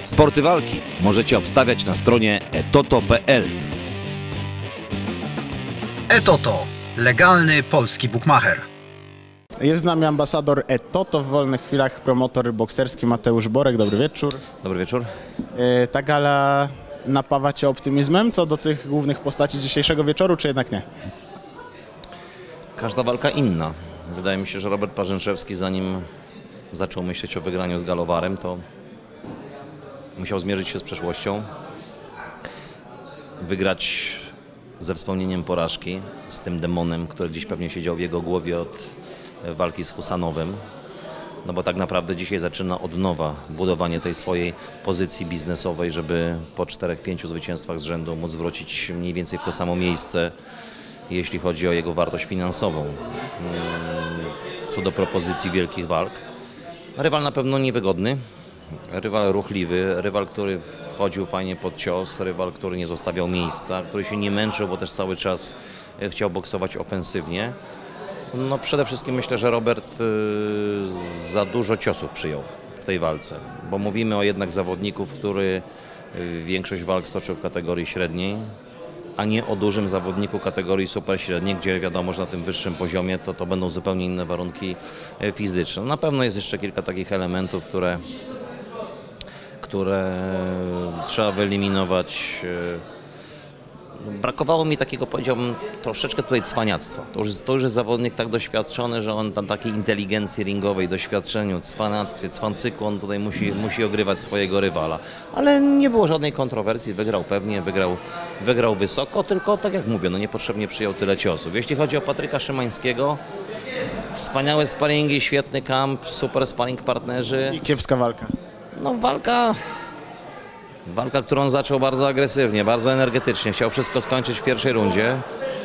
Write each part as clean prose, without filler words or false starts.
Sporty walki możecie obstawiać na stronie etoto.pl. Etoto. Legalny polski bukmacher. Jest z nami ambasador Etoto, w wolnych chwilach promotor bokserski Mateusz Borek. Dobry wieczór. Dobry wieczór. Ta gala napawa Cię optymizmem co do tych głównych postaci dzisiejszego wieczoru, czy jednak nie? Każda walka inna. Wydaje mi się, że Robert Parzęszewski, zanim zaczął myśleć o wygraniu z Galowarem, to musiał zmierzyć się z przeszłością, wygrać ze wspomnieniem porażki, z tym demonem, który gdzieś pewnie siedział w jego głowie od walki z Husanowem. No bo tak naprawdę dzisiaj zaczyna od nowa budowanie tej swojej pozycji biznesowej, żeby po 4-5 zwycięstwach z rzędu móc wrócić mniej więcej w to samo miejsce, jeśli chodzi o jego wartość finansową. Co do propozycji wielkich walk. Rywal na pewno niewygodny, rywal ruchliwy, rywal, który wchodził fajnie pod cios, rywal, który nie zostawiał miejsca, który się nie męczył, bo też cały czas chciał boksować ofensywnie. No przede wszystkim myślę, że Robert za dużo ciosów przyjął w tej walce, bo mówimy o jednak zawodniku, który większość walk stoczył w kategorii średniej, a nie o dużym zawodniku kategorii super średniej, gdzie wiadomo, że na tym wyższym poziomie to będą zupełnie inne warunki fizyczne. Na pewno jest jeszcze kilka takich elementów, które trzeba wyeliminować. Brakowało mi takiego, powiedziałbym, troszeczkę tutaj cwaniactwa. To już jest zawodnik tak doświadczony, że on tam takiej inteligencji ringowej, doświadczeniu, cwanactwie, cwancyku, on tutaj musi ogrywać swojego rywala. Ale nie było żadnej kontrowersji, wygrał pewnie, wygrał wysoko, tylko tak jak mówię, no niepotrzebnie przyjął tyle ciosów. Jeśli chodzi o Patryka Szymańskiego, wspaniałe sparingi, świetny kamp, super sparring partnerzy. I kiepska walka. No walka, którą zaczął bardzo agresywnie, bardzo energetycznie. Chciał wszystko skończyć w pierwszej rundzie.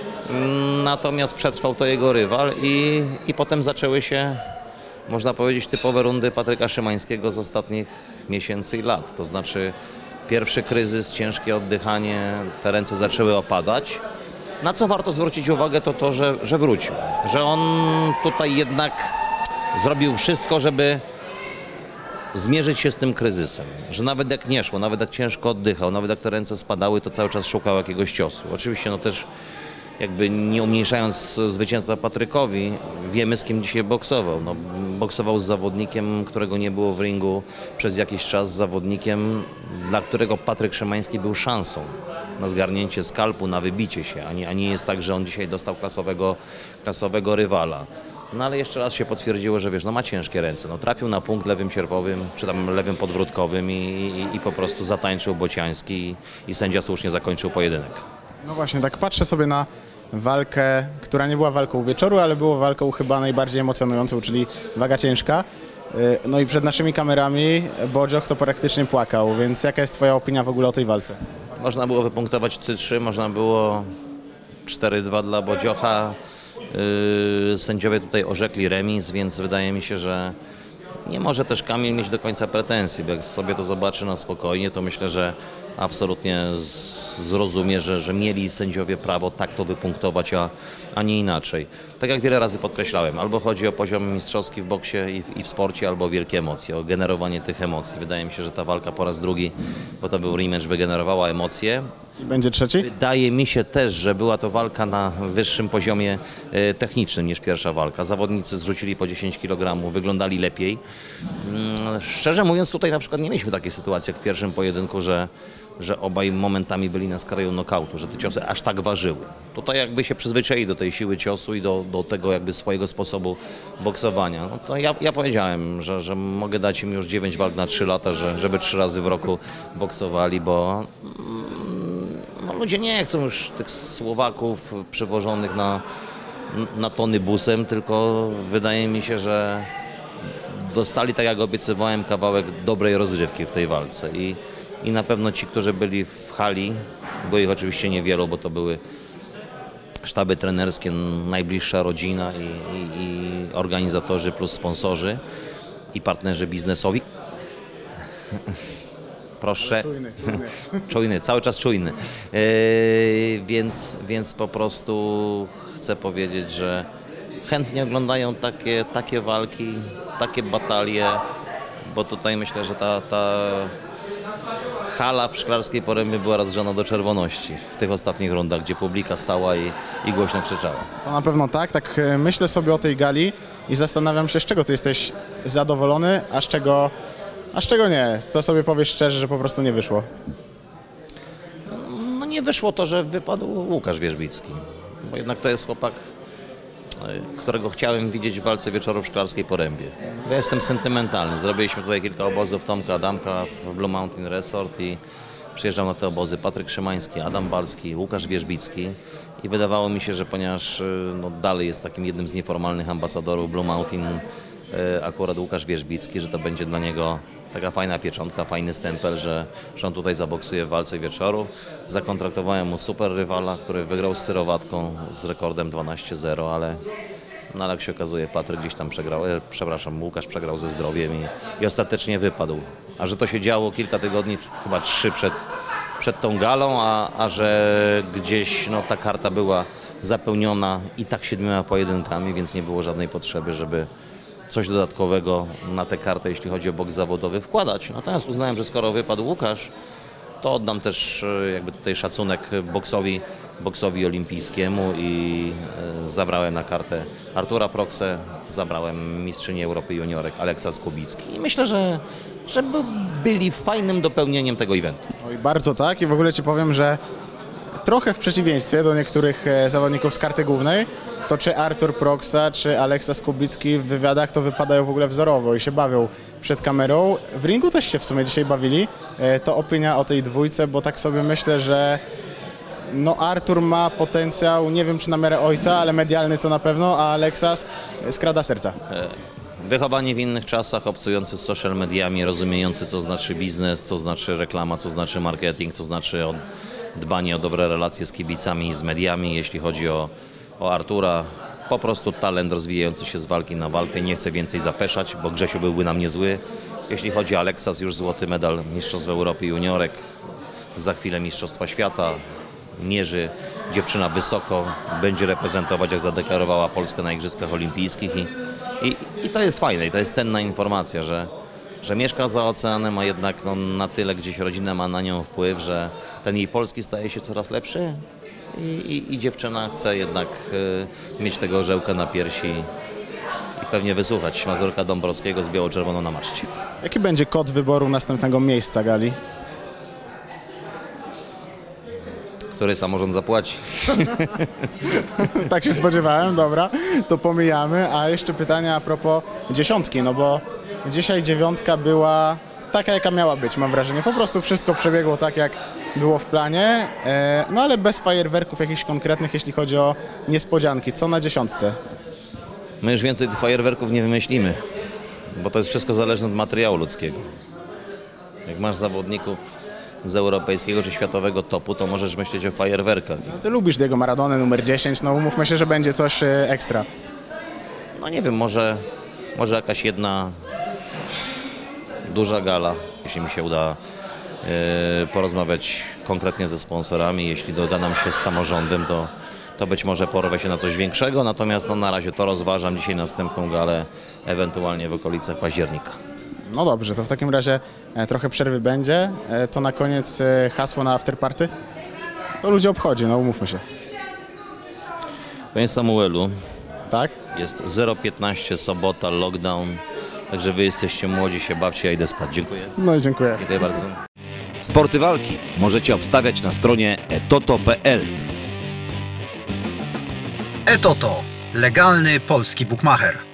Natomiast przetrwał to jego rywal i potem zaczęły się, można powiedzieć, typowe rundy Patryka Szymańskiego z ostatnich miesięcy i lat. To znaczy pierwszy kryzys, ciężkie oddychanie, te ręce zaczęły opadać. Na co warto zwrócić uwagę, to że wrócił. Że on tutaj jednak zrobił wszystko, żeby zmierzyć się z tym kryzysem, że nawet jak nie szło, nawet jak ciężko oddychał, nawet jak te ręce spadały, to cały czas szukał jakiegoś ciosu. Oczywiście no też jakby nie umniejszając zwycięstwa Patrykowi, wiemy, z kim dzisiaj boksował. No, boksował z zawodnikiem, którego nie było w ringu przez jakiś czas, z zawodnikiem, dla którego Patryk Szymański był szansą na zgarnięcie skalpu, na wybicie się, a nie jest tak, że on dzisiaj dostał klasowego rywala. No ale jeszcze raz się potwierdziło, że wiesz, no ma ciężkie ręce. No trafił na punkt lewym sierpowym, czy tam lewym podbródkowym i po prostu zatańczył bociański i sędzia słusznie zakończył pojedynek. No właśnie, tak patrzę sobie na walkę, która nie była walką wieczoru, ale była walką chyba najbardziej emocjonującą, czyli waga ciężka. No i przed naszymi kamerami Bodzioch to praktycznie płakał, więc jaka jest Twoja opinia w ogóle o tej walce? Można było wypunktować 3-3, można było 4-2 dla Bodziocha. Sędziowie tutaj orzekli remis, więc wydaje mi się, że nie może też Kamil mieć do końca pretensji, bo jak sobie to zobaczy na spokojnie, to myślę, że absolutnie zrozumie, że mieli sędziowie prawo tak to wypunktować, a nie inaczej. Tak jak wiele razy podkreślałem, albo chodzi o poziom mistrzowski w boksie i w sporcie, albo o wielkie emocje, o generowanie tych emocji. Wydaje mi się, że ta walka po raz drugi, bo to był rematch, wygenerowała emocje. Będzie trzeci? Wydaje mi się też, że była to walka na wyższym poziomie technicznym niż pierwsza walka. Zawodnicy zrzucili po 10 kg, wyglądali lepiej. Szczerze mówiąc, tutaj na przykład nie mieliśmy takiej sytuacji jak w pierwszym pojedynku, że obaj momentami byli na skraju nokautu, że te ciosy aż tak ważyły. Tutaj jakby się przyzwyczaili do tej siły ciosu i do tego jakby swojego sposobu boksowania. No to ja powiedziałem, że mogę dać im już 9 walk na 3 lata, żeby 3 razy w roku boksowali, bo no, ludzie nie chcą już tych Słowaków przywożonych na tony busem, tylko wydaje mi się, że dostali, tak jak obiecywałem, kawałek dobrej rozrywki w tej walce i na pewno ci, którzy byli w hali, było ich oczywiście niewielu, bo to były sztaby trenerskie, najbliższa rodzina i organizatorzy plus sponsorzy i partnerzy biznesowi. Proszę. Czujny, cały czas czujny. Więc po prostu chcę powiedzieć, że chętnie oglądają takie walki, takie batalie, bo tutaj myślę, że hala w Szklarskiej Porębie była rozgrzana do czerwoności w tych ostatnich rundach, gdzie publika stała i głośno krzyczała. To na pewno tak. Tak myślę sobie o tej gali i zastanawiam się, z czego ty jesteś zadowolony, a z czego nie. Co sobie powiesz szczerze, że po prostu nie wyszło? No nie wyszło to, że wypadł Łukasz Wierzbicki, bo jednak to jest chłopak, którego chciałem widzieć w walce wieczoru w Szklarskiej Porębie. Ja jestem sentymentalny. Zrobiliśmy tutaj kilka obozów Tomka Adamka w Blue Mountain Resort i przyjeżdżał na te obozy Patryk Szymański, Adam Balski, Łukasz Wierzbicki i wydawało mi się, że ponieważ no, dalej jest takim jednym z nieformalnych ambasadorów Blue Mountain akurat Łukasz Wierzbicki, że to będzie dla niego taka fajna pieczątka, fajny stempel, że on tutaj zaboksuje w walce wieczoru. Zakontraktowałem mu super rywala, który wygrał z Syrowatką z rekordem 12-0, ale jak się okazuje, Patryk gdzieś tam przegrał, Łukasz przegrał ze zdrowiem i ostatecznie wypadł. A że to się działo kilka tygodni, chyba 3 przed tą galą, a że gdzieś no, ta karta była zapełniona i tak 7 pojedynkami, więc nie było żadnej potrzeby, żeby coś dodatkowego na tę kartę, jeśli chodzi o boks zawodowy, wkładać. Natomiast uznałem, że skoro wypadł Łukasz, to oddam też jakby tutaj szacunek boksowi olimpijskiemu i zabrałem na kartę Artura Proksę, zabrałem mistrzynię Europy juniorek Aleksa Skubicki i myślę, że byli fajnym dopełnieniem tego eventu. Oj, bardzo tak i w ogóle ci powiem, że trochę w przeciwieństwie do niektórych zawodników z karty głównej, to czy Artur Proksa, czy Aleksa Skubicki w wywiadach to wypadają w ogóle wzorowo i się bawią przed kamerą. W ringu też się w sumie dzisiaj bawili. To opinia o tej dwójce, bo tak sobie myślę, że no Artur ma potencjał, nie wiem czy na miarę ojca, ale medialny to na pewno, a Aleksas skrada serca. Wychowani w innych czasach, obcujący z social mediami, rozumiejący co znaczy biznes, co znaczy reklama, co znaczy marketing, co znaczy dbanie o dobre relacje z kibicami, z mediami, jeśli chodzi o Artura. Po prostu talent rozwijający się z walki na walkę, nie chcę więcej zapeszać, bo Grzesiu byłby nam niezły. Jeśli chodzi o Aleksas, już złoty medal Mistrzostw Europy juniorek, za chwilę Mistrzostwa Świata, mierzy dziewczyna wysoko, będzie reprezentować, jak zadeklarowała, Polskę na Igrzyskach Olimpijskich i to jest fajne i to jest cenna informacja, że mieszka za oceanem, a jednak no, na tyle gdzieś rodzina ma na nią wpływ, że ten jej polski staje się coraz lepszy i dziewczyna chce jednak mieć tego orzełka na piersi i pewnie wysłuchać Mazurka Dąbrowskiego z biało-czerwoną na maszcie. Jaki będzie kod wyboru następnego miejsca gali? Który samorząd zapłaci. Tak się spodziewałem, dobra, to pomijamy. A jeszcze pytania a propos dziesiątki, no bo dzisiaj 9 była taka, jaka miała być, mam wrażenie. Po prostu wszystko przebiegło tak, jak było w planie, no ale bez fajerwerków jakichś konkretnych, jeśli chodzi o niespodzianki. Co na 10? My już więcej tych fajerwerków nie wymyślimy, bo to jest wszystko zależne od materiału ludzkiego. Jak masz zawodników z europejskiego czy światowego topu, to możesz myśleć o fajerwerkach. No, ty lubisz Diego Maradonę, numer 10, no umówmy się, że będzie coś ekstra. No nie wiem, może jakaś jedna duża gala, jeśli mi się uda porozmawiać konkretnie ze sponsorami, jeśli dogadam się z samorządem, to być może porwę się na coś większego, natomiast no, na razie to rozważam, dzisiaj następną galę, ewentualnie w okolicach października. No dobrze, to w takim razie trochę przerwy będzie. To na koniec hasło na afterparty? To ludzie obchodzi, no umówmy się. Panie Samuelu, Tak? jest 0:15, sobota, lockdown, także wy jesteście młodzi, się bawcie, ja idę spać. Dziękuję. No i dziękuję. Dziękuję bardzo. Sporty walki możecie obstawiać na stronie etoto.pl. Etoto. Legalny polski bukmacher.